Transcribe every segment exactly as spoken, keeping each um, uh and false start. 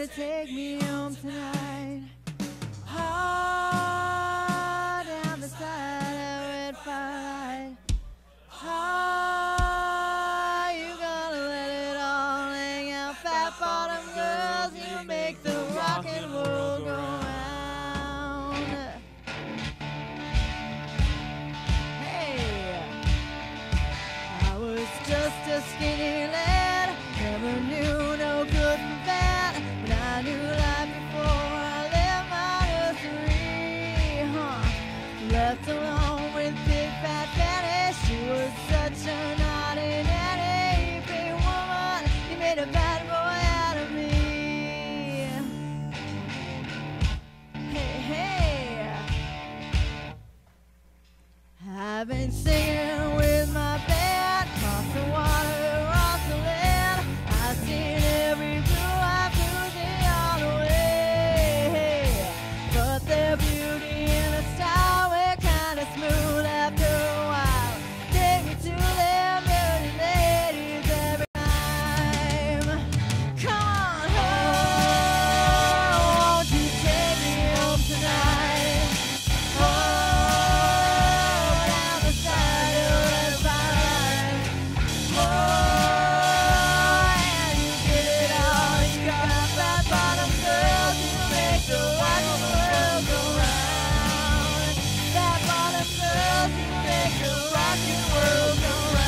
take me home tonight? Ah, down the side of red firelight. Ah, you gonna let it all hang out? Fat bottom girls, you make the rockin' world go round. Hey, I was just a skinny lad, never knew no good from bad, but I knew life before I left my nursery, huh? Left alone with big fat Fanny, she was such a naughty nanny. Big woman, you made a bad boy out of me. Hey, hey, I've been singing with my band, across the water, across the land. I've seen every blue-eyed bluesy all the way, but their beauty and the style were kinda smooth after a while. Take me to them dirty ladies every time. Come on home, won't you take me home tonight? Oh, down the side of red firelight. Oh, and you get it all. You got fat bottom girls who make the rockin' world go round. Fat bottom girls who make the rockin' world go round.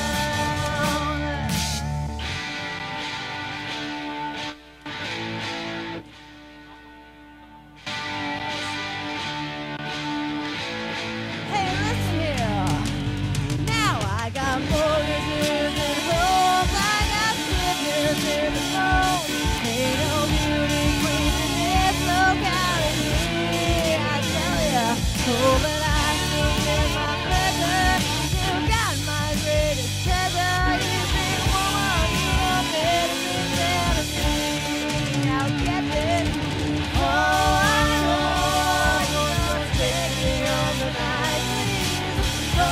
Hey, listen here. Now I got mortgages and homes. I got sickness in the bones. Ain't no beauty queen in this locality, I tell ya. Oh, but I still get my pleasure. Still got my greatest treasure. You big woman, you are medicine than a me. Now get this. Oh, I know you're gonna take me home tonight, please. Oh,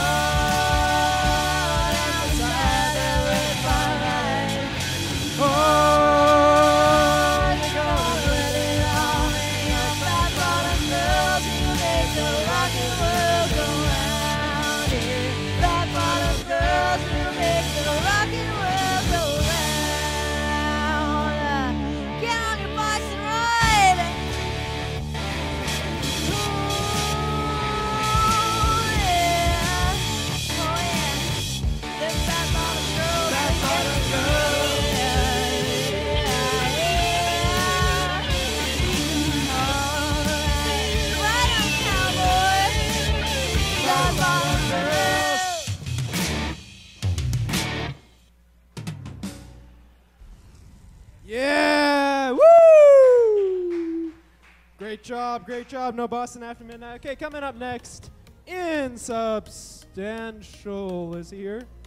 down the side of red firelight. Oh, you're gonna let it all hang out. Fat bottom girls who make the rockin' world go round. Yeah, fat bottom girls who make the rockin' world go round. Get on your bikes and ride. Ooh, yeah. Oh, yeah. Them fat bottom girls. Fat bottom girls. Yeah, yeah, yeah. All right. Ride on, cowboy. Fat bottom girls. Yeah! Woo! Great job, great job. No Boston After Midnight. Okay, coming up next, Insubstantial is here.